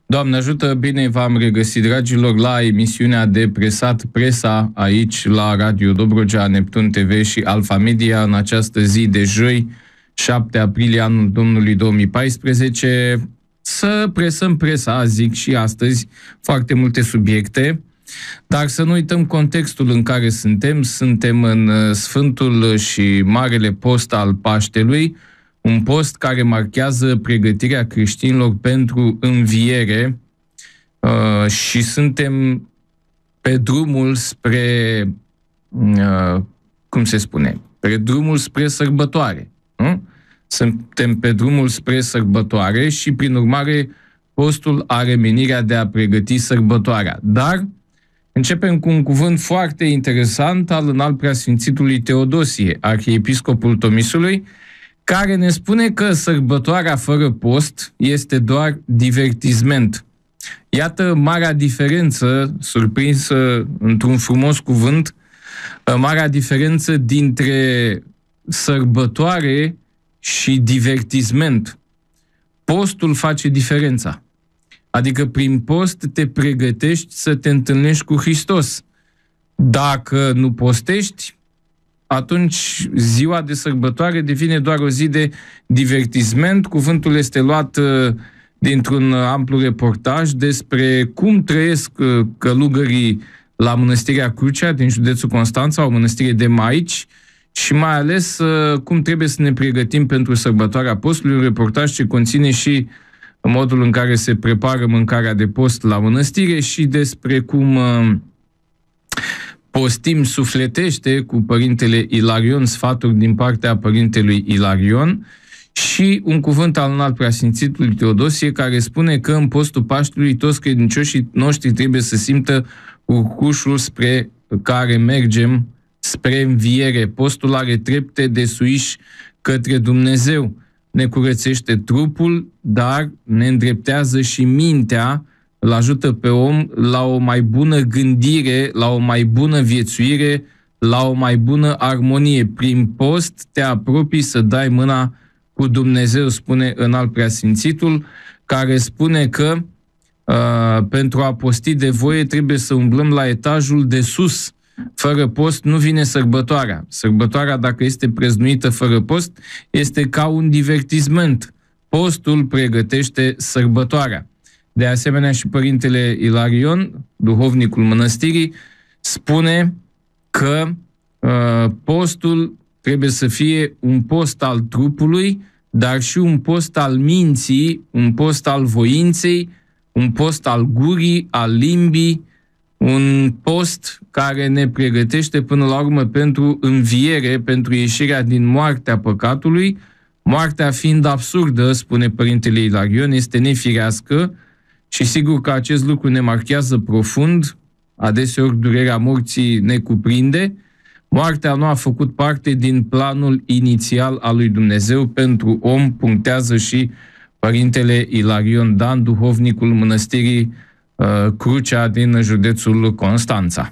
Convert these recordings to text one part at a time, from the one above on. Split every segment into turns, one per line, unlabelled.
Doamne ajută, bine v-am regăsit, dragilor, la emisiunea de Presat Presa, aici la Radio Dobrogea, Neptun TV și Alfa Media, în această zi de joi, 7 aprilie anul Domnului 2014. Să presăm presa, zic și astăzi, foarte multe subiecte, dar să nu uităm contextul în care suntem. Suntem în Sfântul și Marele Post al Paștelui, un post care marchează pregătirea creștinilor pentru înviere și suntem pe drumul spre, cum se spune, pe drumul spre sărbătoare. Nu? Suntem pe drumul spre sărbătoare și, prin urmare, postul are menirea de a pregăti sărbătoarea. Dar începem cu un cuvânt foarte interesant al Înalt-Preasfințitului Teodosie, arhiepiscopul Tomisului, care ne spune că sărbătoarea fără post este doar divertisment. Iată marea diferență, surprinsă într-un frumos cuvânt, marea diferență dintre sărbătoare și divertisment. Postul face diferența. Adică prin post te pregătești să te întâlnești cu Hristos. Dacă nu postești, atunci ziua de sărbătoare devine doar o zi de divertisment. Cuvântul este luat dintr-un amplu reportaj despre cum trăiesc călugării la Mănăstirea Crucea din județul Constanța, o mănăstire de maici, și mai ales cum trebuie să ne pregătim pentru sărbătoarea postului, un reportaj ce conține și modul în care se prepară mâncarea de post la mănăstire și despre cum postim sufletește cu Părintele Ilarion, sfaturi din partea Părintelui Ilarion, și un cuvânt al Înalt-Preasfințitului Teodosie care spune că în postul Paștelui toți credincioșii noștri trebuie să simtă urcușul spre care mergem spre înviere. Postul are trepte de suiș către Dumnezeu. Ne curățește trupul, dar ne îndreptează și mintea, îl ajută pe om la o mai bună gândire, la o mai bună viețuire, la o mai bună armonie. Prin post te apropii să dai mâna cu Dumnezeu, spune Înalt-Preasfințitul, care spune că pentru a posti de voie trebuie să umblăm la etajul de sus. Fără post nu vine sărbătoarea. Sărbătoarea, dacă este preznuită fără post, este ca un divertisment. Postul pregătește sărbătoarea. De asemenea, și Părintele Ilarion, duhovnicul mănăstirii, spune că postul trebuie să fie un post al trupului, dar și un post al minții, un post al voinței, un post al gurii, al limbii, un post care ne pregătește până la urmă pentru înviere, pentru ieșirea din moartea păcatului. Moartea fiind absurdă, spune Părintele Ilarion, este nefirească și sigur că acest lucru ne marchează profund, adeseori durerea morții ne cuprinde. Moartea nu a făcut parte din planul inițial al lui Dumnezeu pentru om, punctează și Părintele Ilarion Dan, duhovnicul mănăstirii Crucea din județul Constanța.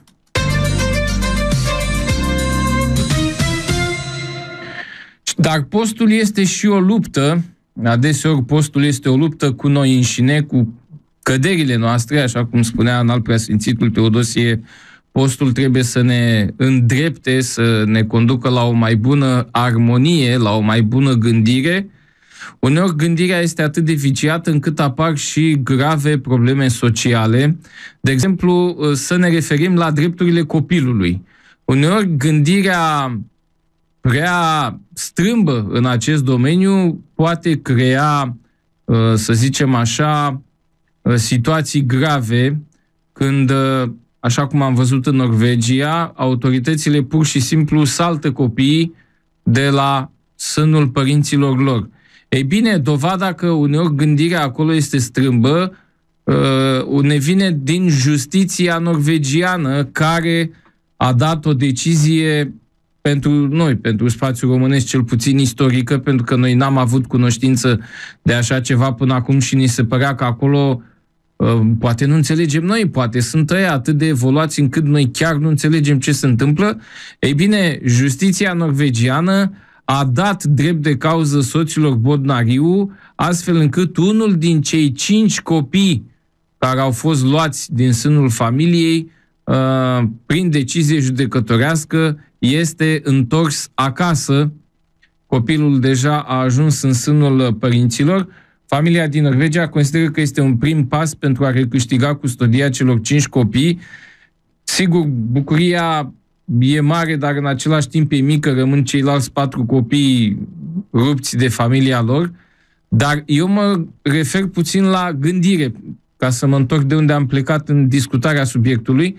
Dar postul este și o luptă, adeseori postul este o luptă cu noi înșine, cu căderile noastre, așa cum spunea Înalt-Preasfințitul Teodosie, postul trebuie să ne îndrepte, să ne conducă la o mai bună armonie, la o mai bună gândire. Uneori gândirea este atât de viciată încât apar și grave probleme sociale. De exemplu, să ne referim la drepturile copilului. Uneori gândirea prea strâmbă în acest domeniu poate crea, să zicem așa, situații grave când, așa cum am văzut în Norvegia, autoritățile pur și simplu saltă copiii de la sânul părinților lor. Ei bine, dovada că uneori gândirea acolo este strâmbă ne vine din justiția norvegiană, care a dat o decizie pentru noi, pentru spațiul românesc, cel puțin istorică, pentru că noi n-am avut cunoștință de așa ceva până acum și ni se părea că acolo poate nu înțelegem noi, poate sunt ăia atât de evoluați încât noi chiar nu înțelegem ce se întâmplă. Ei bine, justiția norvegiană a dat drept de cauză soților Bodnariu, astfel încât unul din cei 5 copii care au fost luați din sânul familiei prin decizie judecătorească este întors acasă. Copilul deja a ajuns în sânul părinților. Familia din Norvegia consideră că este un prim pas pentru a recâștiga custodia celor 5 copii. Sigur, bucuria e mare, dar în același timp e mică, rămân ceilalți 4 copii rupți de familia lor. Dar eu mă refer puțin la gândire, ca să mă întorc de unde am plecat în discutarea subiectului.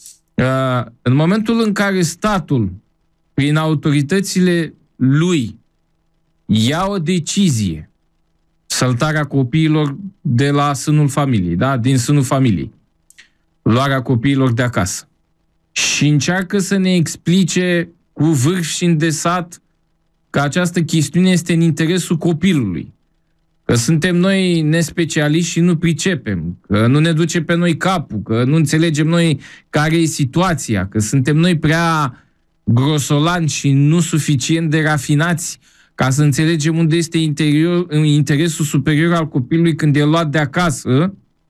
În momentul în care statul, prin autoritățile lui, ia o decizie, săltarea copiilor de la sânul familiei, da? Din sânul familiei, luarea copiilor de acasă, și încearcă să ne explice cu vârf și îndesat că această chestiune este în interesul copilului, că suntem noi nespecialiști și nu pricepem, că nu ne duce pe noi capul, că nu înțelegem noi care e situația, că suntem noi prea grosolani și nu suficient de rafinați ca să înțelegem unde este interesul superior al copilului când e luat de acasă,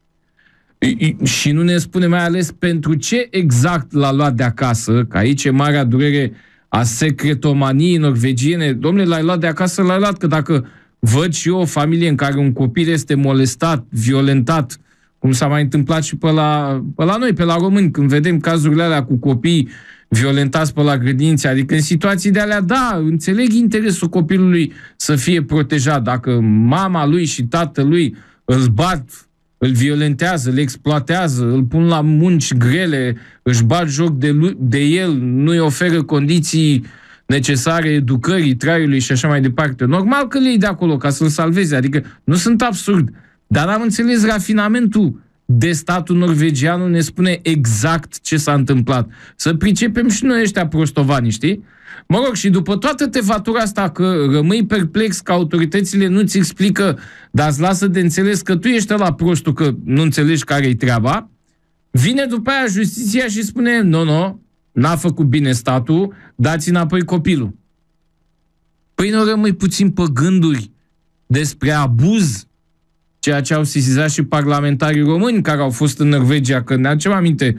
și nu ne spune mai ales pentru ce exact l-a luat de acasă, că aici e marea durere a secretomaniei norvegiene. Dom'le, l-ai luat de acasă, l-ai luat, că dacă văd și eu o familie în care un copil este molestat, violentat, cum s-a mai întâmplat și pe la noi, pe la români, când vedem cazurile alea cu copii violentați pe la grădinițe, adică în situații de alea, da, înțeleg interesul copilului să fie protejat. Dacă mama lui și tatălui îl bat, îl violentează, îl exploatează, îl pun la munci grele, își bat joc de el, nu îi oferă condiții necesare educării, traiului și așa mai departe. Normal că le iei de acolo ca să-l salveze, adică nu sunt absurd. Dar am înțeles rafinamentul de statul norvegian, ne spune exact ce s-a întâmplat. Să pricepem și noi ăștia prostovani, știi? Mă rog, și după toată tevatura asta că rămâi perplex că autoritățile nu-ți explică, dar îți lasă de înțeles că tu ești ăla prostul, că nu înțelegi care-i treaba, vine după aia justiția și spune, nu, n-a făcut bine statul, dați înapoi copilul. Păi nu rămâi puțin pe gânduri despre abuz, ceea ce au sesizat și parlamentarii români care au fost în Norvegia, că ne aducem aminte,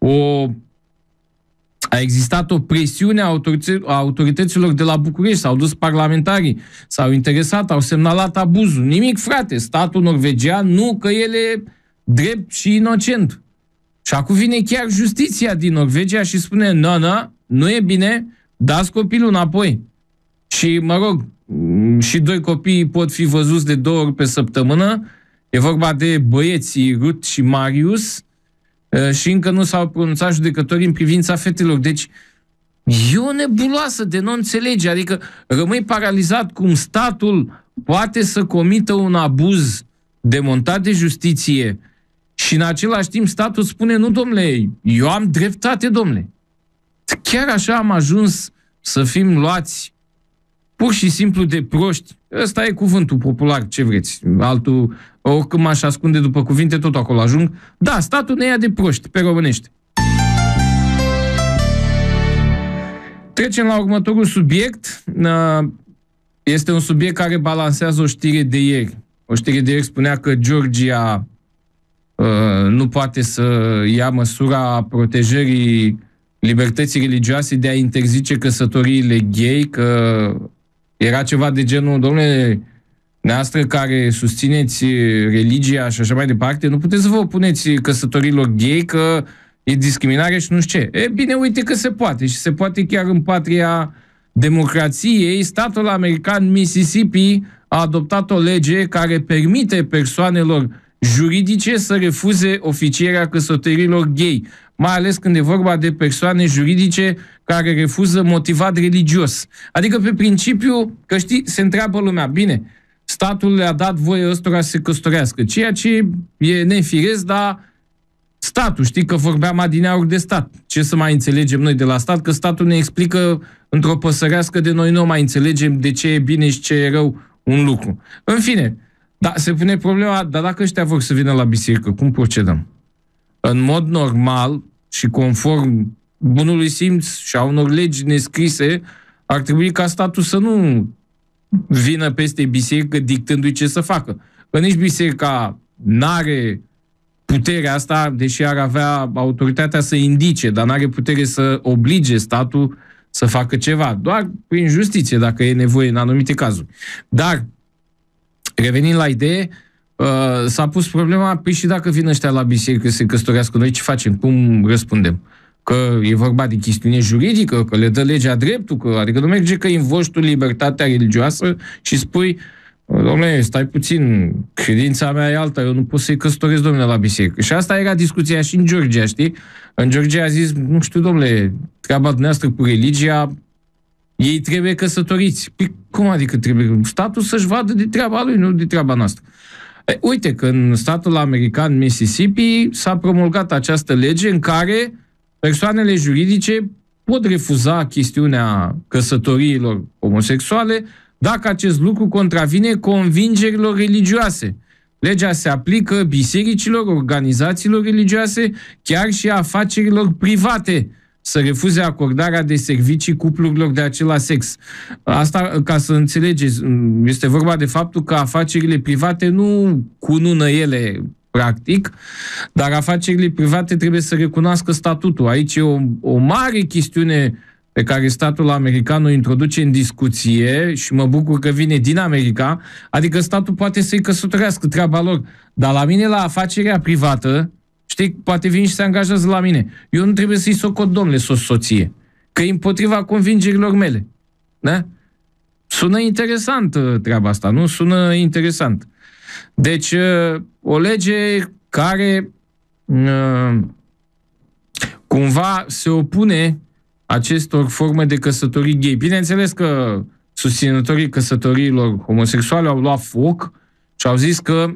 a existat o presiune a autorităților de la București, s-au dus parlamentarii, s-au interesat, au semnalat abuzul. Nimic, frate, statul norvegian, nu, că el e drept și inocent. Și acum vine chiar justiția din Norvegia și spune, nu e bine, dați copilul înapoi. Și, mă rog, și 2 copii pot fi văzuți de 2 ori pe săptămână. E vorba de băieții Ruth și Marius, și încă nu s-au pronunțat judecătorii în privința fetelor. Deci e o nebuloasă de nu înțelege. Adică rămâi paralizat cum statul poate să comită un abuz demontat de justiție și în același timp statul spune, nu, domnule, eu am dreptate, domnule. Chiar așa am ajuns să fim luați pur și simplu de proști. Ăsta e cuvântul popular, ce vreți. Altul, oricând m-aș ascunde după cuvinte, tot acolo ajung. Da, statul ne ia de proști, pe românește. Trecem la următorul subiect. Este un subiect care balansează o știre de ieri. O știre de ieri spunea că Georgia nu poate să ia măsura protejării libertății religioase de a interzice căsătoriile gay, că era ceva de genul, domnule, dumneavoastră care susțineți religia și așa mai departe, nu puteți să vă opuneți căsătorilor gay, că e discriminare și nu știu ce. E bine, uite că se poate și se poate chiar în patria democrației. Statul american Mississippi a adoptat o lege care permite persoanelor juridice să refuze oficierea căsătorilor gay, mai ales când e vorba de persoane juridice care refuză motivat religios. Adică pe principiu, că știi, se întreabă lumea, bine, statul le-a dat voie ăstora să se căsătorească, ceea ce e nefiresc, dar statul, știi că vorbeam adineauri de stat. Ce să mai înțelegem noi de la stat? Că statul ne explică într-o păsărească de noi nu mai înțelegem de ce e bine și ce e rău un lucru. În fine, da, se pune problema, dar dacă ăștia vor să vină la biserică, cum procedăm? În mod normal și conform bunului simț și a unor legi nescrise, ar trebui ca statul să nu vină peste biserică dictându-i ce să facă. Că nici biserica n-are puterea asta, deși ar avea autoritatea să indice, dar n-are putere să oblige statul să facă ceva. Doar prin justiție, dacă e nevoie în anumite cazuri. Dar, revenind la idee, s-a pus problema, păi și dacă vin ăștia la biserică să se căsătorească, noi ce facem? Cum răspundem? Că e vorba de chestiune juridică, că le dă legea dreptul, că, adică nu merge că invoci tu libertatea religioasă și spui, dom'le, stai puțin, credința mea e alta, eu nu pot să-i căsătoresc, dom'le, la biserică. Și asta era discuția și în Georgia, știi? În Georgia a zis, nu știu, dom'le, treaba dumneavoastră cu religia, ei trebuie căsătoriți. Păi cum adică trebuie? Statul să-și vadă de treaba lui, nu de treaba noastră. Uite că în statul american Mississippi s-a promulgat această lege în care persoanele juridice pot refuza chestiunea căsătoriilor homosexuale dacă acest lucru contravine convingerilor religioase. Legea se aplică bisericilor, organizațiilor religioase, chiar și afacerilor private să refuze acordarea de servicii cuplurilor de același sex. Asta, ca să înțelegeți, este vorba de faptul că afacerile private nu cunună ele practic, dar afacerile private trebuie să recunoască statutul. Aici e o mare chestiune pe care statul american o introduce în discuție și mă bucur că vine din America, adică statul poate să-i căsătorească, treaba lor, dar la mine, la afacerea privată, știi, poate vin și se angajează la mine. Eu nu trebuie să-i socot, domnule, soție, că e împotriva convingerilor mele. Da? Sună interesant treaba asta, nu? Sună interesant. Deci, o lege care cumva se opune acestor forme de căsătorii gay. Bineînțeles că susținătorii căsătoriilor homosexuale au luat foc și au zis că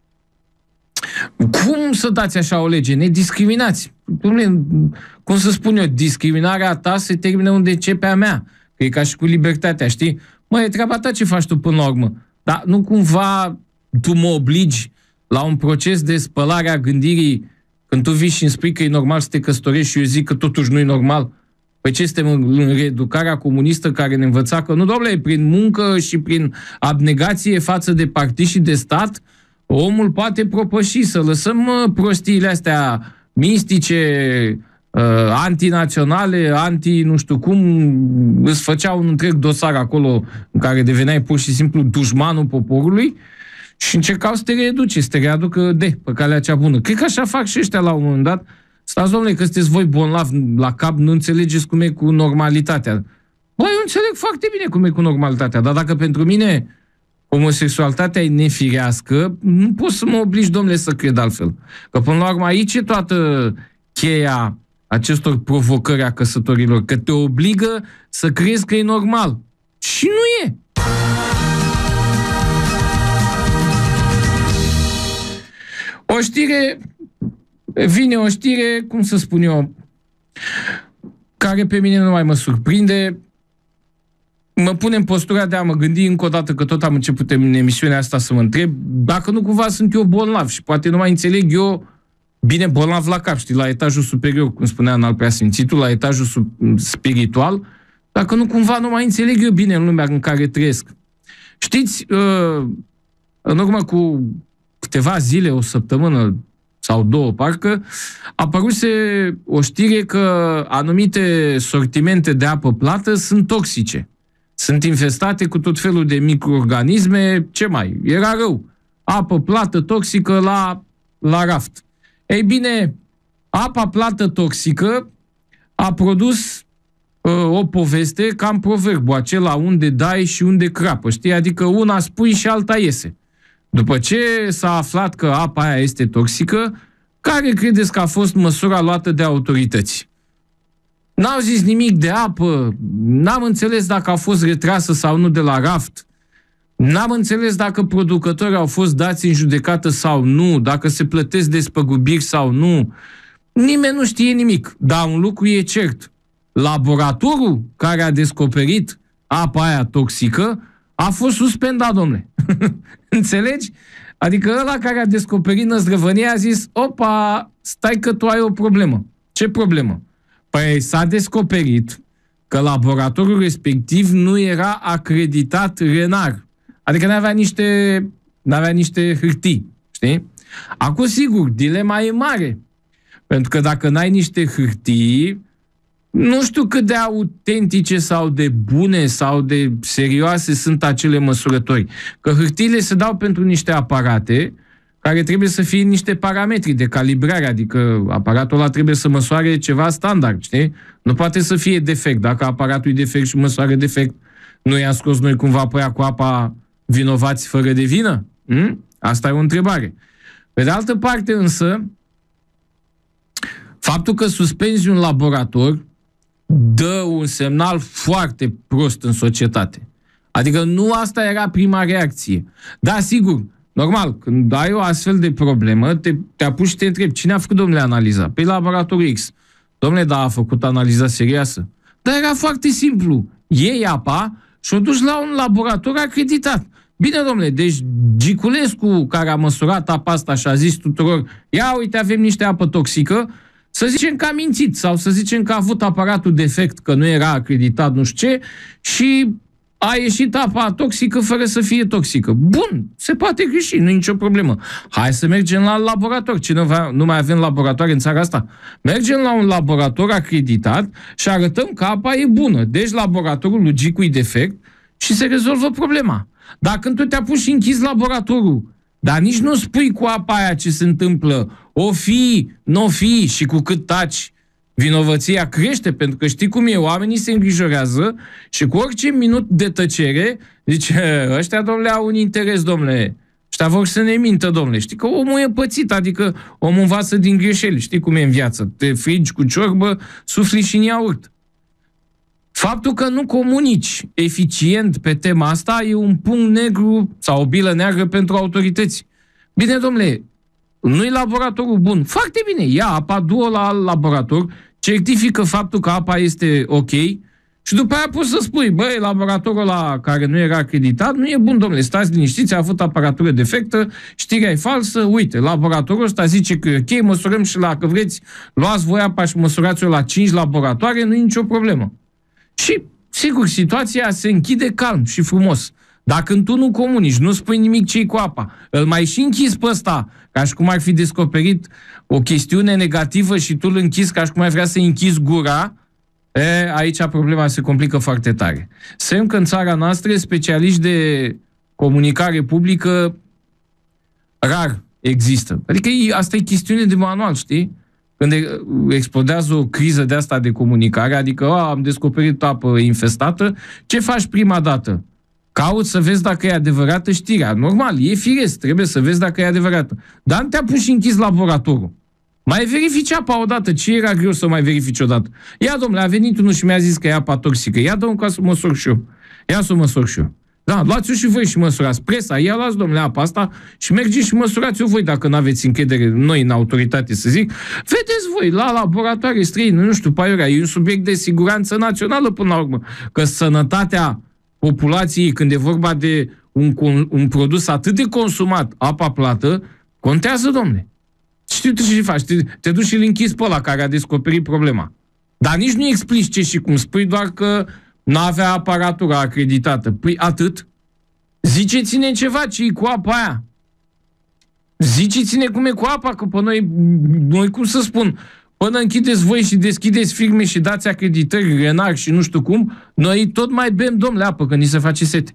cum să dați așa o lege? Ne discriminați. Cum să spun eu, discriminarea ta se termină unde începe a mea. Că e ca și cu libertatea, știi? Mă, e treaba ta ce faci tu până la urmă. Dar nu cumva tu mă obligi la un proces de spălare a gândirii când tu vii și îmi spui că e normal să te căsătorești și eu zic că totuși nu e normal? Păi ce, suntem în reeducarea comunistă care ne învăța că nu, domnule, prin muncă și prin abnegație față de partid și de stat, omul poate propăși, să lăsăm prostiile astea mistice, antinaționale, nu știu cum, îți făcea un întreg dosar acolo în care deveneai pur și simplu dușmanul poporului și încercau să te reeduce, să te readucă pe calea cea bună. Cred că așa fac și ăștia la un moment dat. Stați, domnule, că sunteți voi bolnavi la cap, nu înțelegeți cum e cu normalitatea. Băi, eu înțeleg foarte bine cum e cu normalitatea, dar dacă pentru mine homosexualitatea e nefirească, nu pot să mă obligi, domnule, să cred altfel. Că până la urmă aici e toată cheia acestor provocări a căsătorilor, că te obligă să crezi că e normal. Și nu e. O știre, vine o știre, cum să spun eu, care pe mine nu mai mă surprinde, mă pune în postura de a mă gândi încă o dată, că tot am început în emisiunea asta să mă întreb dacă nu cumva sunt eu bolnav și poate nu mai înțeleg eu bine bolnav la cap, știi, la etajul superior, cum spunea în al preasfințitul, la etajul spiritual, dacă nu cumva nu mai înțeleg eu bine în lumea în care trăiesc. Știți, în urmă cu câteva zile, o săptămână sau două, parcă, apăruse o știre că anumite sortimente de apă plată sunt toxice. Sunt infestate cu tot felul de microorganisme, ce mai? Era rău. Apă plată toxică la raft. Ei bine, apa plată toxică a produs o poveste cam proverbul acela unde dai și unde crapă, știi? Adică una spui și alta iese. După ce s-a aflat că apa aia este toxică, care credeți că a fost măsura luată de autorități? N-au zis nimic de apă, n-am înțeles dacă a fost retrasă sau nu de la raft, n-am înțeles dacă producătorii au fost dați în judecată sau nu, dacă se plătesc despăgubiri sau nu. Nimeni nu știe nimic, dar un lucru e cert. Laboratorul care a descoperit apa aia toxică a fost suspendat, domnule. Înțelegi? Adică ăla care a descoperit năzdrăvănia a zis, opa, stai că tu ai o problemă. Ce problemă? Păi s-a descoperit că laboratorul respectiv nu era acreditat RENAR. Adică n-avea niște hârtii, știi? Acum, sigur, dilema e mare. Pentru că dacă n-ai niște hârtii, nu știu cât de autentice sau de bune sau de serioase sunt acele măsurători. Că hârtiile se dau pentru niște aparate care trebuie să fie niște parametri de calibrare, adică aparatul ăla trebuie să măsoare ceva standard, știi? Nu poate să fie defect. Dacă aparatul e defect și măsoară defect, nu i-am scos noi cumva pe aia cu apa vinovați fără de vină? Asta e o întrebare. Pe de altă parte însă, faptul că suspenzi un laborator dă un semnal foarte prost în societate. Adică nu asta era prima reacție. Da, sigur, normal, când ai o astfel de problemă, te apuci și te întrebi, cine a făcut, domnule, analiza? Pe laboratorul X. Domnule, da, a făcut analiza serioasă. Dar era foarte simplu. Iei apa și o duci la un laborator acreditat. Bine, domnule, deci Giculescu, care a măsurat apa asta și a zis tuturor, ia uite, avem niște apă toxică, să zicem că a mințit sau să zicem că a avut aparatul defect, că nu era acreditat, nu știu ce, și a ieșit apa toxică fără să fie toxică. Bun, se poate greși, nu e nicio problemă. Hai să mergem la laborator. Nu mai avem laboratoare în țara asta? Mergem la un laborator acreditat și arătăm că apa e bună. Deci laboratorul lui Gicu e defect și se rezolvă problema. Dar când tu te apuci și închizi laboratorul, dar nici nu spui cu apa aia ce se întâmplă, o fi, nu o fi, și cu cât taci, vinovăția crește, pentru că știi cum e, oamenii se îngrijorează și cu orice minut de tăcere, zice, ăștia, domnule, au un interes, domnule, ăștia vor să ne mintă, domnule. Știi că omul e pățit, adică omul învață din greșeli, știi cum e în viață, te frigi cu ciorbă, sufli și în iaurt. Faptul că nu comunici eficient pe tema asta e un punct negru sau o bilă neagră pentru autorități. Bine, domnule, nu-i laboratorul bun. Foarte bine, ia apa, du-o la alt laborator, certifică faptul că apa este ok și după aia poți să spui, băi, laboratorul ăla care nu era acreditat nu e bun, domnule, stați liniștiți, a avut aparatură defectă, știrea e falsă, uite, laboratorul ăsta zice că e ok, măsurăm și la, că vreți, luați voi apa și măsurați-o la 5 laboratoare, nu e nicio problemă. Și, sigur, situația se închide calm și frumos. Dacă tu nu comunici, nu spui nimic ce-i cu apa, îl mai și închizi pe ăsta, ca și cum ar fi descoperit o chestiune negativă și tu îl închizi ca și cum ai vrea să-i închizi gura, aici problema se complică foarte tare. Semn că în țara noastră specialiști de comunicare publică rar există. Adică asta e chestiune de manual, știi? Când explodează o criză de asta de comunicare, adică am descoperit apă infestată, ce faci prima dată? Cauți să vezi dacă e adevărată știrea. Normal, e firesc, trebuie să vezi dacă e adevărată. Dar nu te-a pus și închis laboratorul. Mai verifici apa odată. Ce era greu să mai verifici odată? Ia, domnule, a venit unul și mi-a zis că e apa toxică. Ia, domnule, ca să măsor și eu. Ia să o măsor și eu. Da, luați-o și voi și măsurați presa. Ia, luați, domnule, apa asta și mergeți și măsurați-o voi dacă nu aveți încredere noi în autoritate, să zic. Vedeți voi, la laboratoare străine, nu știu, paiurea, e un subiect de siguranță națională până la urmă. Că sănătatea populației, când e vorba de un produs atât de consumat, apa plată, contează, domnule. Știi tu ce faci? Te duci și îl închizi pe ăla care a descoperit problema. Dar nici nu explici ce și cum. Spui doar că nu avea aparatura acreditată. Păi atât. Ziceți-ne ceva ce-i cu apa aia. Ziceți-ne cum e cu apa, că pe noi cum să spun, până închideți voi și deschideți firme și dați acreditări, renar și nu știu cum, noi tot mai bem, domnule, apă, că ni se face sete.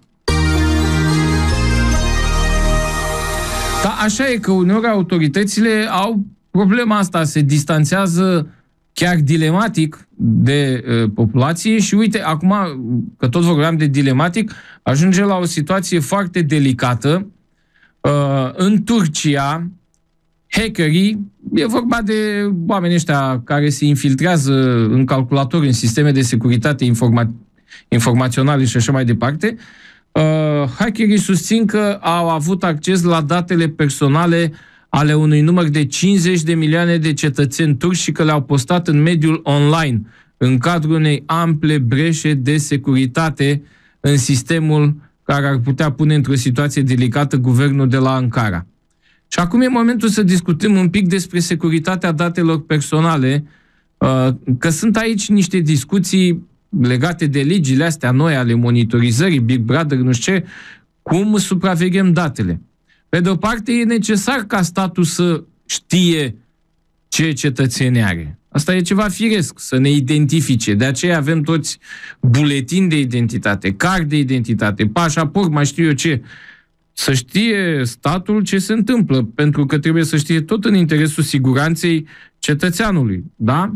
Dar așa e că uneori autoritățile au problema asta, se distanțează chiar dilematic de populație și uite, acum că tot vorbeam de dilematic, ajunge la o situație foarte delicată. În Turcia, hackerii, e vorba de oamenii ăștia care se infiltrează în calculator, în sisteme de securitate informaționale și așa mai departe, hackerii susțin că au avut acces la datele personale ale unui număr de 50 de milioane de cetățeni turci și că le-au postat în mediul online, în cadrul unei ample breșe de securitate în sistemul care ar putea pune într-o situație delicată guvernul de la Ankara. Și acum e momentul să discutăm un pic despre securitatea datelor personale, că sunt aici niște discuții legate de legile astea noi ale monitorizării, Big Brother, nu știu ce, cum supraveghem datele. Pe de o parte, e necesar ca statul să știe ce cetățeni are. Asta e ceva firesc, să ne identifice. De aceea avem toți buletini de identitate, card de identitate, pașaport, mai știu eu ce. Să știe statul ce se întâmplă, pentru că trebuie să știe tot în interesul siguranței cetățeanului. Da?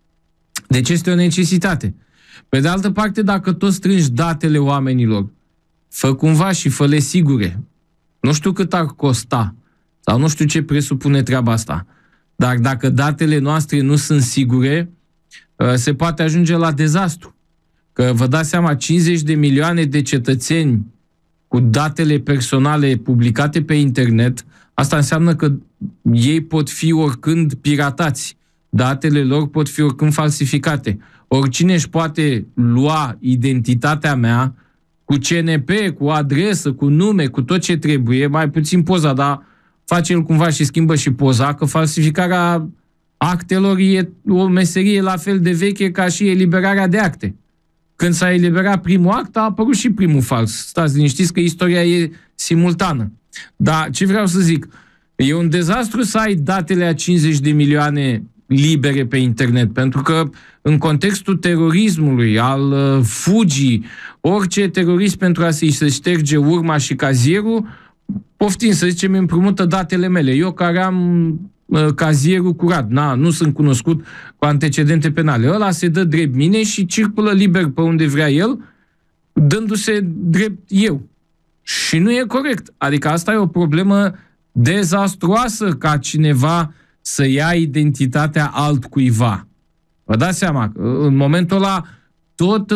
Deci este o necesitate. Pe de altă parte, dacă tot strângi datele oamenilor, fă cumva și fă-le sigure. Nu știu cât ar costa, sau nu știu ce presupune treaba asta. Dar dacă datele noastre nu sunt sigure, se poate ajunge la dezastru. Că vă dați seama, 50 de milioane de cetățeni cu datele personale publicate pe internet, asta înseamnă că ei pot fi oricând piratați. Datele lor pot fi oricând falsificate. Oricine își poate lua identitatea mea cu CNP, cu adresă, cu nume, cu tot ce trebuie, mai puțin poza, dar face el cumva și schimbă și poza, că falsificarea actelor e o meserie la fel de veche ca și eliberarea de acte. Când s-a eliberat primul act, a apărut și primul fals. Stați liniștiți că istoria e simultană. Dar ce vreau să zic? E un dezastru să ai datele a 50 de milioane libere pe internet, pentru că în contextul terorismului, al fugii, orice terorist pentru a se șterge urma și cazierul, poftim să zicem, împrumută datele mele. Eu care am cazierul curat, nu sunt cunoscut cu antecedente penale. Ăla se dă drept mine și circulă liber pe unde vrea el, dându-se drept eu. Și nu e corect. Adică asta e o problemă dezastruoasă ca cineva să ia identitatea altcuiva. Vă dați seama, în momentul ăla tot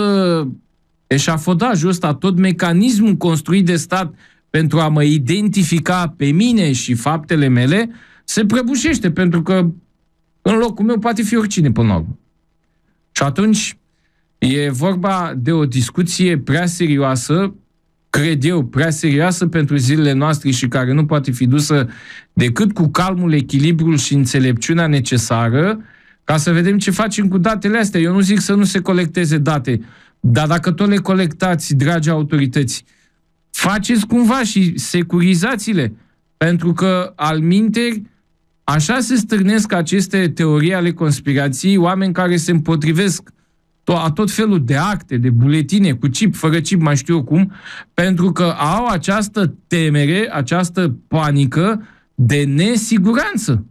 eșafodajul ăsta, tot mecanismul construit de stat pentru a mă identifica pe mine și faptele mele, se prăbușește, pentru că în locul meu poate fi oricine până la urmă. Și atunci e vorba de o discuție prea serioasă, cred eu, prea serioasă pentru zilele noastre și care nu poate fi dusă decât cu calmul, echilibrul și înțelepciunea necesară ca să vedem ce facem cu datele astea. Eu nu zic să nu se colecteze date, dar dacă tot le colectați, dragi autorități, faceți cumva și securizați-le, pentru că alminteri așa se stârnesc aceste teorii ale conspirației, oameni care se împotrivesc a tot felul de acte, de buletine, cu chip, fără chip, mai știu eu cum, pentru că au această temere, această panică de nesiguranță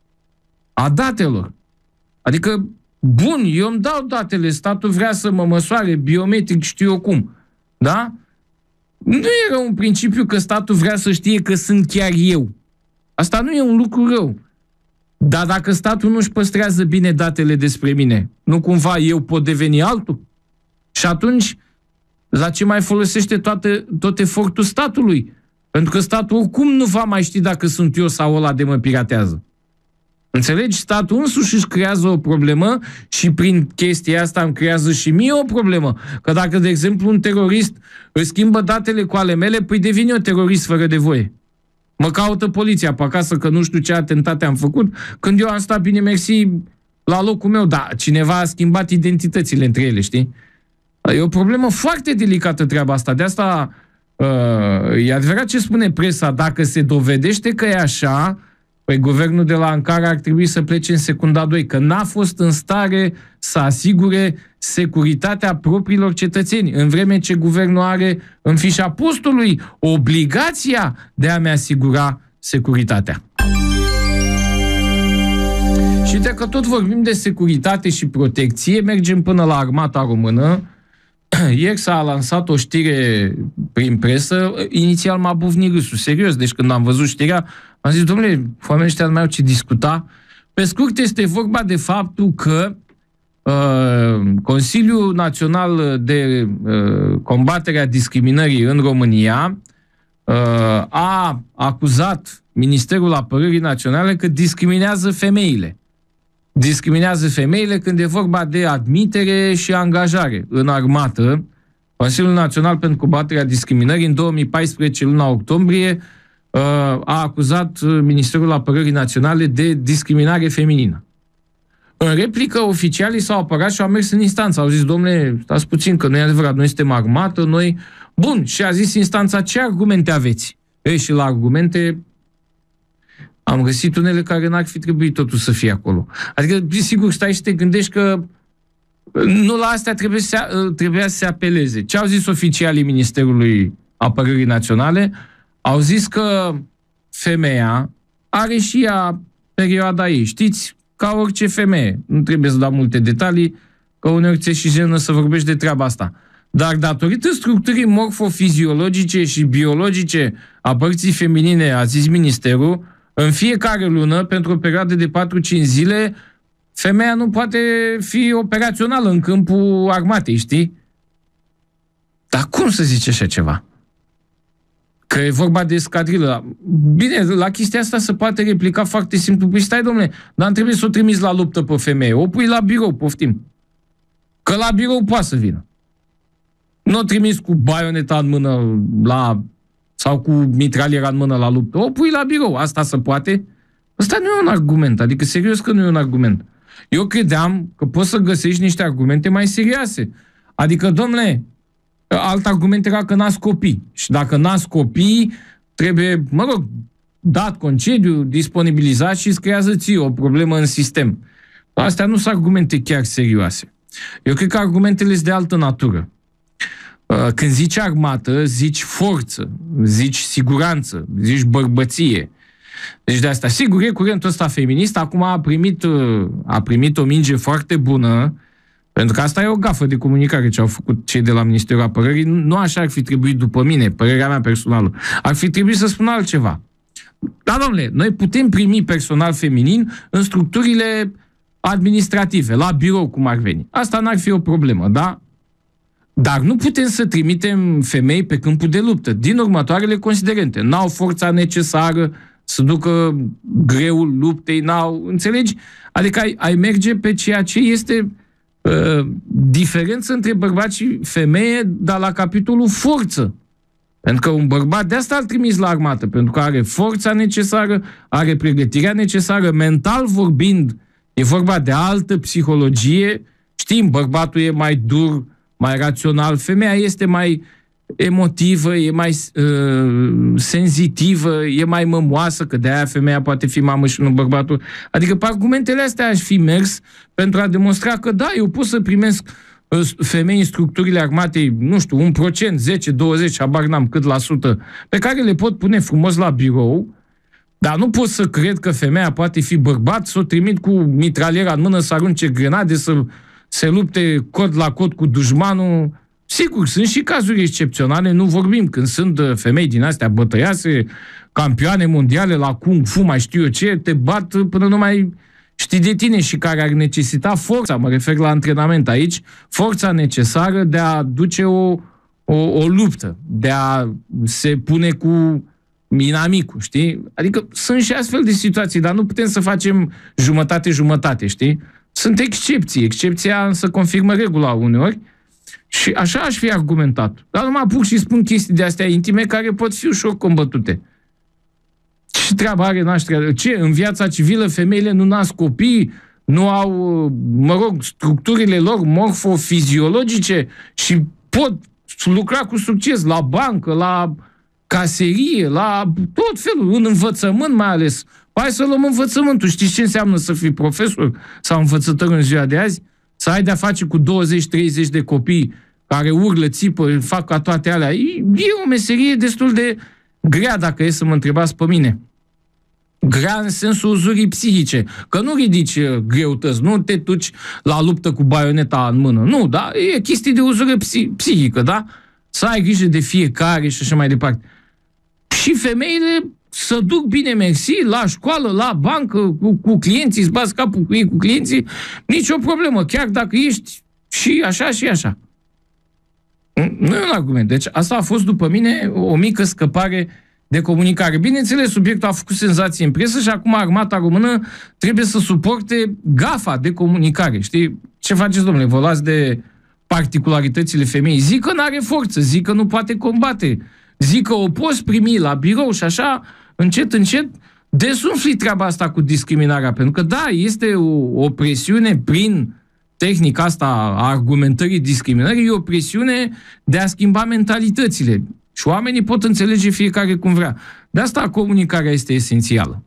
a datelor. Adică, bun, eu îmi dau datele, statul vrea să mă măsoare biometric, știu eu cum, da? Nu era un principiu că statul vrea să știe că sunt chiar eu. Asta nu e un lucru rău. Dar dacă statul nu-și păstrează bine datele despre mine, nu cumva eu pot deveni altul? Și atunci, la ce mai folosește tot efortul statului? Pentru că statul oricum nu va mai ști dacă sunt eu sau ăla de mă piratează. Înțelegi? Statul însuși își creează o problemă și prin chestia asta îmi creează și mie o problemă. Că dacă, de exemplu, un terorist își schimbă datele cu ale mele, păi devine eu terorist fără de voie. Mă caută poliția pe acasă că nu știu ce atentate am făcut, când eu am stat bine mersi la locul meu, dar cineva a schimbat identitățile între ele, știi? E o problemă foarte delicată treaba asta. De asta e adevărat ce spune presa, dacă se dovedește că e așa, păi guvernul de la Ankara ar trebui să plece în secunda 2, că n-a fost în stare să asigure securitatea propriilor cetățeni, în vreme ce guvernul are în fișa postului obligația de a-mi asigura securitatea. Și dacă tot vorbim de securitate și protecție, mergem până la armata română. Ieri s-a lansat o știre prin presă, inițial m-a bufnit râsul, serios, deci când am văzut știrea, am zis, domnule, oamenii ăștia nu mai au ce discuta. Pe scurt, este vorba de faptul că Consiliul Național de Combatere a Discriminării în România a acuzat Ministerul Apărării Naționale că discriminează femeile. Discriminează femeile când e vorba de admitere și angajare în armată. Consiliul Național pentru Combaterea Discriminării în 2014, luna octombrie, a acuzat Ministerul Apărării Naționale de discriminare feminină. În replică, oficialii s-au apărat și au mers în instanță. Au zis, domnule, stați puțin, că nu e adevărat, noi suntem armată, noi... Bun, și a zis instanța, ce argumente aveți? Și la argumente am găsit unele care n-ar fi trebuit totul să fie acolo. Adică, sigur, stai și te gândești că nu la astea trebuia să se apeleze. Ce au zis oficialii Ministerului Apărării Naționale? Au zis că femeia are și ea perioada ei. Știți, ca orice femeie. Nu trebuie să dau multe detalii, că uneori ți-e și jenă să vorbești de treaba asta. Dar datorită structurii morfofiziologice și biologice a părții feminine, a zis ministerul, în fiecare lună, pentru o perioadă de 4-5 zile, femeia nu poate fi operațională în câmpul armatei, știi? Dar cum să zici așa ceva? Că e vorba de escadrilă. Bine, la chestia asta se poate replica foarte simplu. Păi stai, domnule, dar trebuie să o trimiți la luptă pe femeie. O pui la birou, poftim. Că la birou poate să vină. Nu o trimis cu baioneta în mână sau cu mitraliera în mână la luptă. O pui la birou. Asta se poate? Ăsta nu e un argument. Adică, serios că nu e un argument. Eu credeam că poți să găsești niște argumente mai serioase. Adică, domnule, alt argument era că nasc copii. Și dacă nasc copii, trebuie, dat concediu, disponibilizat și îți creează ție o problemă în sistem. Astea nu sunt argumente chiar serioase. Eu cred că argumentele sunt de altă natură. Când zici armată, zici forță, zici siguranță, zici bărbăție. Deci de asta, sigur, e curentul ăsta feminist, acum a primit o minge foarte bună, pentru că asta e o gafă de comunicare ce au făcut cei de la Ministerul Apărării. Nu așa ar fi trebuit, după mine, părerea mea personală. Ar fi trebuit să spună altceva. Da, domnule, noi putem primi personal feminin în structurile administrative, la birou, cum ar veni. Asta n-ar fi o problemă, da? Dar nu putem să trimitem femei pe câmpul de luptă, din următoarele considerente. N-au forța necesară să ducă greul luptei, înțelegi? Adică ai merge pe ceea ce este diferență între bărbat și femeie, dar la capitolul forță. Pentru că un bărbat de asta îl trimis la armată, pentru că are forța necesară, are pregătirea necesară, mental vorbind, e vorba de altă psihologie. Știm, bărbatul e mai dur, mai rațional, femeia este mai emotivă, e mai senzitivă, e mai mămoasă, că de-aia femeia poate fi mamă și nu bărbatul. Adică pe argumentele astea aș fi mers pentru a demonstra că da, eu pot să primesc femei în structurile armatei, nu știu, 1%, 10, 20, habar n-am cât la sută, pe care le pot pune frumos la birou, dar nu pot să cred că femeia poate fi bărbat, să o trimit cu mitraliera în mână, să arunce grenade, să se lupte cod la cod cu dușmanul. Sigur, sunt și cazuri excepționale, nu vorbim. Când sunt femei din astea bătăiase, campioane mondiale la Kung Fu, mai știu eu ce, te bat până nu mai știi de tine și care ar necesita forța, mă refer la antrenament aici, forța necesară de a duce o luptă, de a se pune cu inamicul, știi? Adică sunt și astfel de situații, dar nu putem să facem jumătate-jumătate, știi? Sunt excepții. Excepția însă confirmă regula uneori și așa aș fi argumentat. Dar nu mă apuc și spun chestii de astea intime care pot fi ușor combătute. Ce treabă are nașterea? Ce? În viața civilă femeile nu nasc copii, nu au, structurile lor morfofiziologice și pot lucra cu succes la bancă, la caserie, la tot felul, în învățământ mai ales. Hai să luăm învățământul. Știți ce înseamnă să fii profesor sau învățător în ziua de azi? Să ai de-a face cu 20-30 de copii care urlă, țipă, fac ca toate alea. E o meserie destul de grea, dacă e să mă întrebați pe mine. Grea în sensul uzurii psihice. Că nu ridici greutăți, nu te duci la luptă cu baioneta în mână. Nu, da? E chestie de uzură psihică, da? Să ai grijă de fiecare și așa mai departe. Și femeile să duc bine mersi la școală, la bancă, cu clienții, îți bați capul cu ei, cu clienții, nicio problemă, chiar dacă ești și așa și așa. Nu e un argument. Deci asta a fost, după mine, o mică scăpare de comunicare. Bineînțeles, subiectul a făcut senzație în presă și acum armata română trebuie să suporte gafa de comunicare. Știi? Ce faceți, domnule? Vă luați de particularitățile femeii. Zic că n-are forță, zic că nu poate combate, zic că o poți primi la birou și așa, încet, încet, desumfli treaba asta cu discriminarea. Pentru că, da, este o presiune prin tehnica asta a argumentării discriminării, e o presiune de a schimba mentalitățile. Și oamenii pot înțelege fiecare cum vrea. De asta comunicarea este esențială.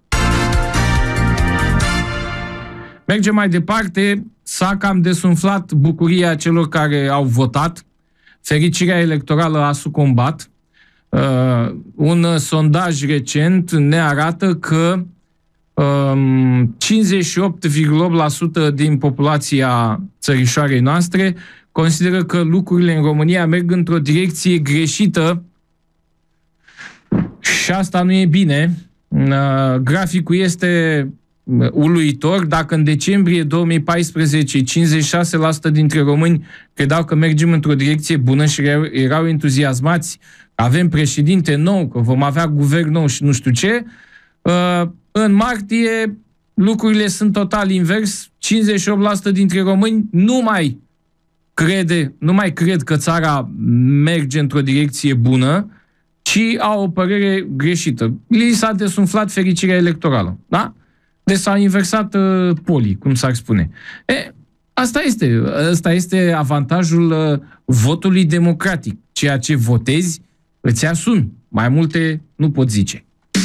Mergem mai departe. S-a cam desumflat bucuria celor care au votat. Fericirea electorală a sucombat. Un sondaj recent ne arată că 58,8% din populația țărișoarei noastre consideră că lucrurile în România merg într-o direcție greșită și asta nu e bine. Graficul este uluitor. Dacă în decembrie 2014 56% dintre români credeau că mergem într-o direcție bună și erau entuziasmați, avem președinte nou, că vom avea guvern nou și nu știu ce, în martie lucrurile sunt total invers. 58% dintre români nu mai cred că țara merge într-o direcție bună, ci au o părere greșită. Li s-a desumflat fericirea electorală. Da? Deci s-a inversat polii, cum s-ar spune. Asta este avantajul votului democratic. Ceea ce votezi, îți asumi. Mai multe nu pot zice.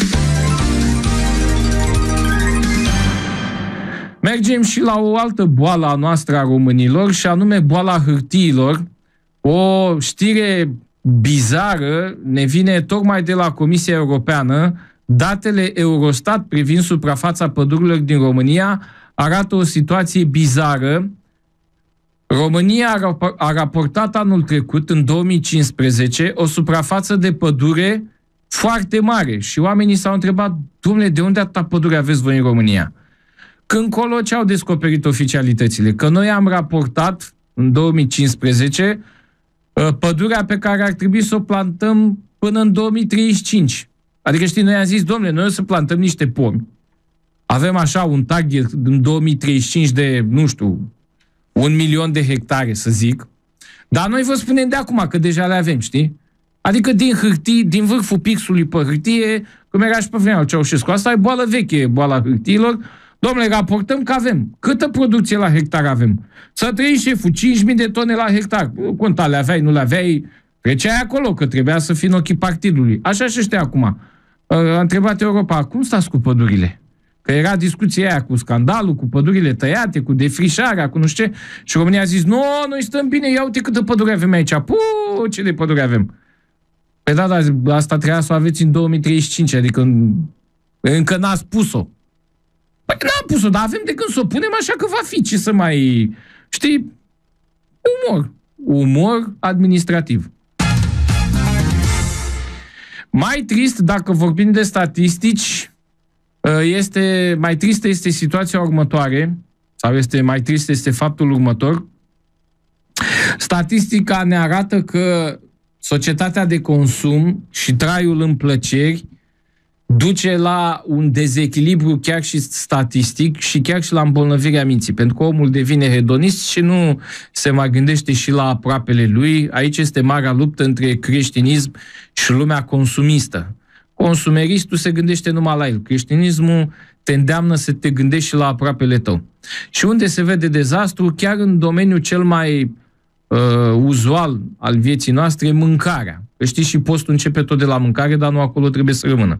Mergem și la o altă boală a noastră a românilor, și anume boala hârtiilor. O știre bizară ne vine tocmai de la Comisia Europeană. Datele Eurostat privind suprafața pădurilor din România arată o situație bizară. România a raportat anul trecut, în 2015, o suprafață de pădure foarte mare și oamenii s-au întrebat: dom'le, de unde atâta pădure aveți voi în România? Când colo, ce au descoperit oficialitățile? Că noi am raportat în 2015 pădurea pe care ar trebui să o plantăm până în 2035. Adică, știi, noi am zis: dom'le, noi o să plantăm niște pomi. Avem așa un target în 2035 de, nu știu, 1 milion de hectare, să zic. Dar noi vă spunem de acum că deja le avem, știi? Adică din hârtii, din vârful pixului pe hârtie, cum era și pe vremea lui Ceaușescu. Asta e boală veche, boala hârtiilor. Dom'le, raportăm că avem. Câtă producție la hectar avem? Să trăi, șeful, 5.000 de tone la hectar. Conta, le aveai, nu le aveai? Treceai acolo, că trebuia să fii în ochii partidului. Așa și ăștia acum. A întrebat Europa: cum stați cu pădurile? Că era discuția aia cu scandalul, cu pădurile tăiate, cu defrișarea, cu nu știu ce. Și România a zis: nu, noi stăm bine, ia uite câtă pădure avem aici. Ce de pădure avem? Păi da, dar asta trebuia să o aveți în 2035, adică încă n-a spus-o. Păi n-a pus-o, dar avem de când să o punem, așa că va fi. Ce să mai... Știi? Umor administrativ. Mai trist, dacă vorbim de statistici, mai tristă este situația următoare, sau mai trist este faptul următor. Statistica ne arată că societatea de consum și traiul în plăceri duce la un dezechilibru chiar și statistic și chiar și la îmbolnăvirea minții, pentru că omul devine hedonist și nu se mai gândește și la aproapele lui. Aici este marea luptă între creștinism și lumea consumistă. Consumeristul se gândește numai la el. Creștinismul te îndeamnă să te gândești și la aproapele tău. Și unde se vede dezastru, chiar în domeniul cel mai uzual al vieții noastre, mâncarea. Că știi, și postul începe tot de la mâncare, dar nu acolo trebuie să rămână.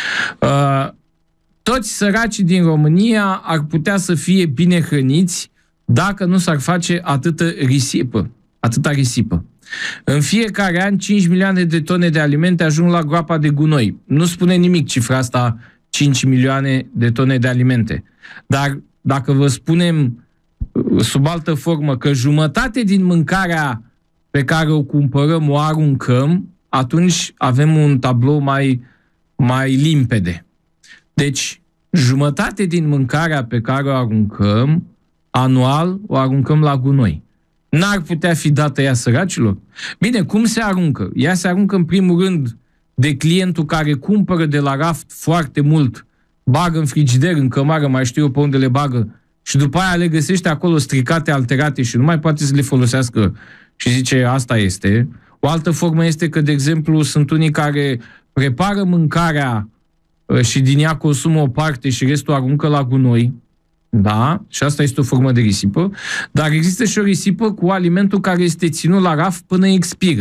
Toți săracii din România ar putea să fie bine hrăniți dacă nu s-ar face atâta risipă. În fiecare an, 5 milioane de tone de alimente ajung la groapa de gunoi. Nu spune nimic cifra asta, 5 milioane de tone de alimente. Dar dacă vă spunem sub altă formă că jumătate din mâncarea pe care o cumpărăm o aruncăm, atunci avem un tablou mai limpede. Deci, jumătate din mâncarea pe care o aruncăm anual, o aruncăm la gunoi. N-ar putea fi dată ea săracilor? Bine, cum se aruncă? Ea se aruncă în primul rând de clientul care cumpără de la raft foarte mult, bagă în frigider, în cămară, mai știu eu pe unde le bagă, și după aia le găsește acolo stricate, alterate și nu mai poate să le folosească și zice: asta este. O altă formă este că, de exemplu, sunt unii care prepară mâncarea și din ea consumă o parte și restul aruncă la gunoi. Da, și asta este o formă de risipă. Dar există și o risipă cu alimentul care este ținut la raft până expiră.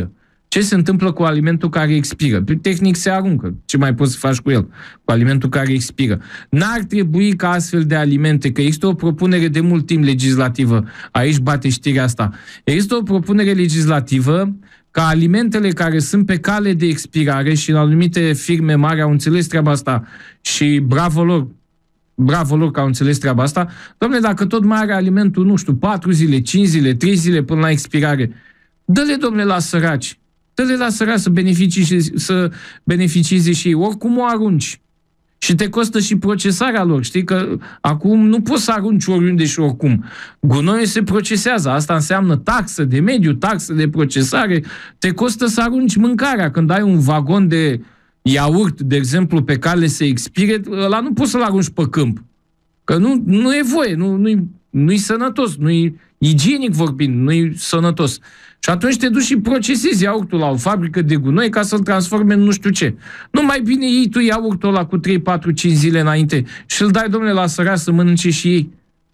Ce se întâmplă cu alimentul care expiră? Tehnic se aruncă. Ce mai poți să faci cu el? Cu alimentul care expiră. N-ar trebui ca astfel de alimente, că există o propunere de mult timp legislativă, aici bate știrea asta, există o propunere legislativă ca alimentele care sunt pe cale de expirare și în anumite firme mari au înțeles treaba asta și bravo lor că au înțeles treaba asta. Doamne, dacă tot mai are alimentul, nu știu, 4 zile, 5 zile, 3 zile până la expirare, dă-le, domnule, la săraci. Dă-le la săraci să beneficieze și ei. Oricum o arunci. Și te costă și procesarea lor. Știi că acum nu poți să arunci oriunde și oricum. Gunoiul se procesează. Asta înseamnă taxă de mediu, taxă de procesare. Te costă să arunci mâncarea. Când ai un vagon de iaurt, de exemplu, pe cale să expire, ăla nu poți să-l arunci pe câmp. Că nu e voie, nu-i sănătos, nu-i igienic vorbind, nu-i sănătos. Și atunci te duci și procesezi iaurtul la o fabrică de gunoi ca să-l transforme în nu știu ce. Nu mai bine iei tu iaurtul ăla cu 3, 4, 5 zile înainte și îl dai, domnule, la săraci să mănânce și ei.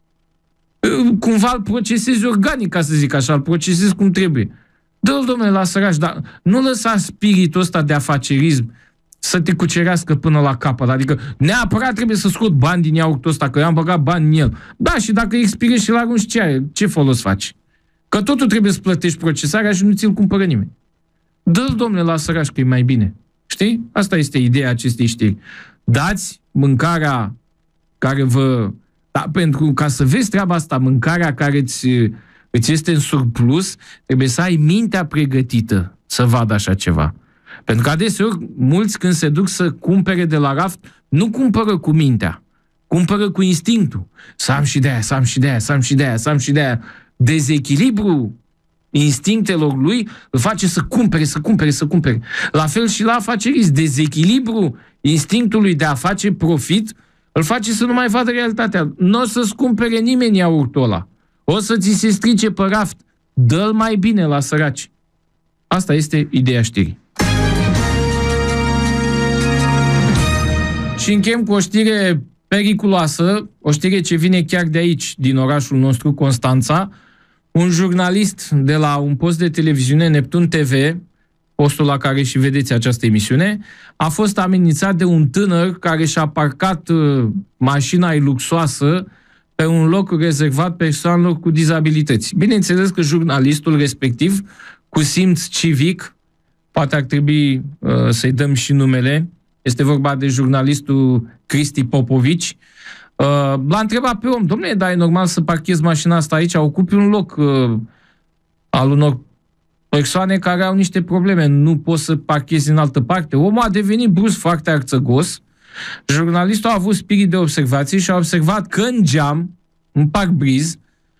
Cumva îl procesezi organic, ca să zic așa, îl procesezi cum trebuie. Dă-l, domnule, la săraci, dar nu lăsa spiritul ăsta de afacerism să te cucerească până la capăt. Adică neapărat trebuie să scot bani din iaurtul ăsta, că eu am băgat bani în el. Da, și dacă expire și-l arunci, ce folos faci? Că totul trebuie să plătești procesarea și nu ți-l cumpără nimeni. Dă-l, domnule, la săraci, că e mai bine. Știi? Asta este ideea acestei știri. Dați mâncarea care vă... Da, pentru ca să vezi treaba asta, mâncarea care îți este în surplus, trebuie să ai mintea pregătită să vadă așa ceva. Pentru că adeseori, mulți când se duc să cumpere de la raft, nu cumpără cu mintea, cumpără cu instinctul. Să am și de aia, să am și de aia, să am și de aia, să am și de aia. Dezechilibru instinctelor lui îl face să cumpere, să cumpere, să cumpere. La fel și la afacerism. Dezechilibru instinctului de a face profit îl face să nu mai vadă realitatea. Nu o să-ți cumpere nimeni iaurtul ăla. O să ți se strice pe raft. Dă-l mai bine la săraci. Asta este ideea știrii. Și încheiem cu o știre periculoasă, o știre ce vine chiar de aici, din orașul nostru, Constanța. Un jurnalist de la un post de televiziune, Neptun TV, postul la care și vedeți această emisiune, a fost amenințat de un tânăr care și-a parcat mașina luxoasă pe un loc rezervat persoanelor cu dizabilități. Bineînțeles că jurnalistul respectiv, cu simț civic, poate ar trebui să-i dăm și numele, este vorba de jurnalistul Cristi Popovici, l-a întrebat pe om, dom'le, dar e normal să parchezi mașina asta aici, ocupi un loc al unor persoane care au niște probleme, nu poți să parchezi în altă parte. Omul a devenit brusc foarte arțăgos. Jurnalistul a avut spirit de observație și a observat că în geam, în parbriz,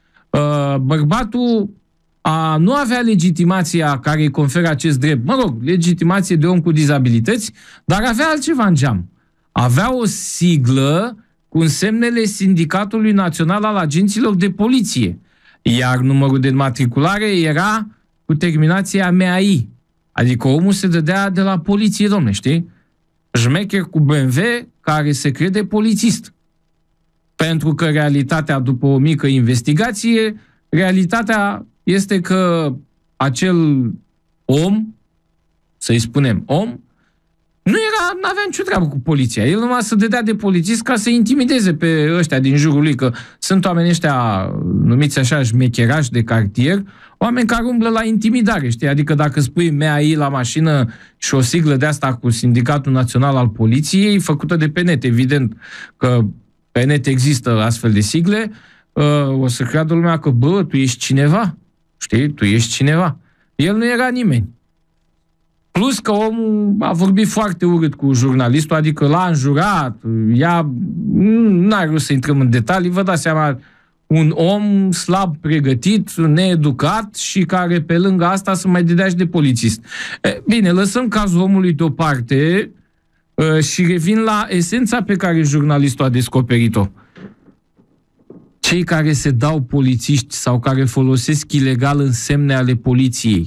bărbatul nu avea legitimația care îi conferă acest drept, mă rog, legitimație de om cu dizabilități, dar avea altceva în geam. Avea o siglă cu însemnele Sindicatului Național al Agenților de Poliție, iar numărul de înmatriculare era cu terminația MAI, adică omul se dădea de la poliție, domne, știi? Șmecher cu BMW care se crede polițist. Pentru că realitatea, după o mică investigație, realitatea este că acel om, să-i spunem om, n-avea nicio treabă cu poliția. El numai se dădea de polițist ca să intimideze pe ăștia din jurul lui, că sunt oamenii ăștia numiți așa șmecherași de cartier, oameni care umblă la intimidare, știi? Adică dacă spui MAI la mașină și o siglă de asta cu Sindicatul Național al Poliției, făcută de pe net, evident că pe net există astfel de sigle, o să creadă lumea că, bă, tu ești cineva, știi? Tu ești cineva. El nu era nimeni. Plus că omul a vorbit foarte urât cu jurnalistul, adică l-a înjurat, n-are rost să intrăm în detalii, vă dați seama, un om slab pregătit, needucat și care pe lângă asta să mai dădea și de polițist. Bine, lăsăm cazul omului deoparte și revin la esența pe care jurnalistul a descoperit-o. Cei care se dau polițiști sau care folosesc ilegal însemne ale poliției,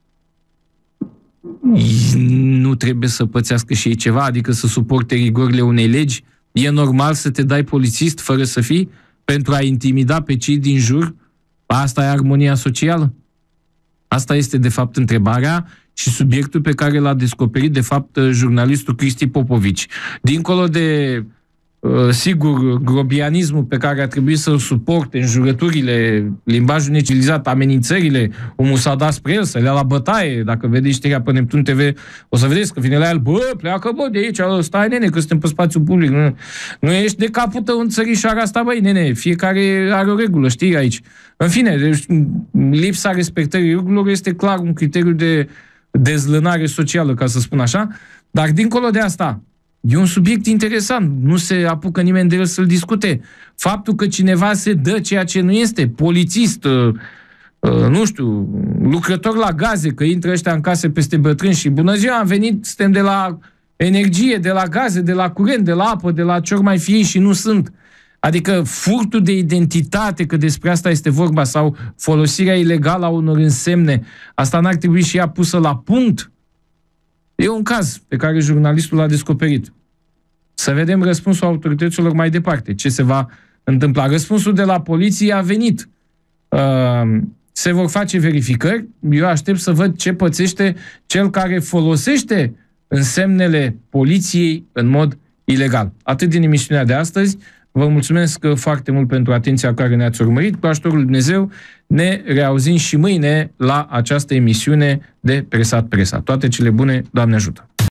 nu trebuie să pățească și ei ceva, adică să suporte rigorile unei legi? E normal să te dai polițist fără să fii? Pentru a intimida pe cei din jur? Asta e armonia socială? Asta este, de fapt, întrebarea și subiectul pe care l-a descoperit, de fapt, jurnalistul Cristi Popovici. Dincolo de, sigur, grobianismul pe care a trebuit să-l suporte, înjurăturile, limbajul necilizat, amenințările, omul s-a dat spre el, să le ia la bătaie. Dacă vedeți știrea pe Neptun TV, o să vedeți că vine la el, bă, pleacă, bă, de aici, stai, nene, că suntem pe spațiu public. Nu ești de capul tău în țărișoara asta, băi, nene, fiecare are o regulă, știi, aici. În fine, deci, lipsa respectării regulilor este clar un criteriu de dezlănare socială, ca să spun așa, dar dincolo de asta, e un subiect interesant, nu se apucă nimeni de el să-l discute. Faptul că cineva se dă ceea ce nu este, polițist, nu știu, lucrător la gaze, că intră ăștia în case peste bătrâni și bună ziua, am venit, suntem de la energie, de la gaze, de la curent, de la apă, de la ce ori mai fie și nu sunt. Adică furtul de identitate, că despre asta este vorba, sau folosirea ilegală a unor însemne, asta n-ar trebui și ea pusă la punct? E un caz pe care jurnalistul l-a descoperit. Să vedem răspunsul autorităților mai departe. Ce se va întâmpla? Răspunsul de la poliție a venit. Se vor face verificări. Eu aștept să văd ce pățește cel care folosește însemnele poliției în mod ilegal. Atât din emisiunea de astăzi. Vă mulțumesc foarte mult pentru atenția care ne-ați urmărit. Cu ajutorul lui Dumnezeu ne reauzim și mâine la această emisiune de Presat Presa. Toate cele bune, Doamne ajută!